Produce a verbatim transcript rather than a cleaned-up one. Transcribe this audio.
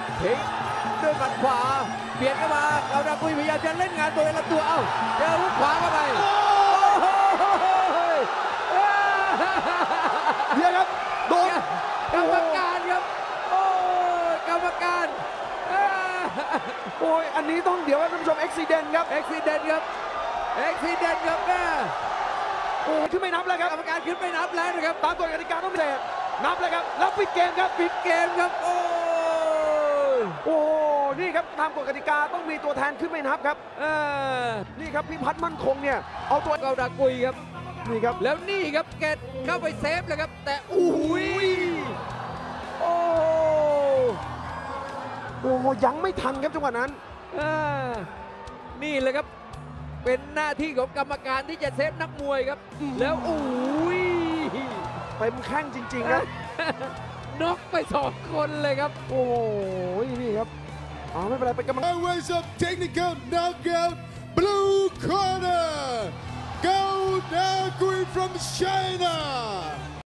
ทิ้งด้วยหมัดขวาเบียดเข้ามาเขาดากุยพยายามจะเล่นงานตัวเองลำตัวเอ้าเจอหุกขวาเข้าไปเดี๋ยวครับโดนกรรมการครับโอ้กรรมการโอ้ยอันนี้ต้องเดี๋ยวท่านผู้ชมเอ็กซิเดนต์ครับเอ็กซิเดนต์ครับเอ็กซิเดนต์ครับแม่โอ้ขึ้นไม่นับแล้วครับกรรมการขึ้นไม่นับแล้วนะครับตามกฎกติกาต้องเตะนับแล้วครับแล้วปิดเกมครับปิดเกมครับโอ้โอ้นี่ครับตามกฎกติกาต้องมีตัวแทนขึ้นไม่นับครับเออนี่ครับพิพัฒน์มั่นคงเนี่ยเอาตัวเขาดากุยครับนี่ครับแล้วนี่ครับแกเข้าไปเซฟเลยครับแต่อุ้ยโอ้โอ้ยังไม่ทันครับจังหวะนั้นนี่เลยครับเป็นหน้าที่ของกรรมการที่จะเซฟนักมวยครับแล้วอุ้ยเต็มแข้งจริงๆครับน็อกไปสองคนเลยครับโอ้ยนี่ครับอ๋อไม่เป็นไรเป็นกรรมการ Always a technical knockout blue corner Go Dagui from China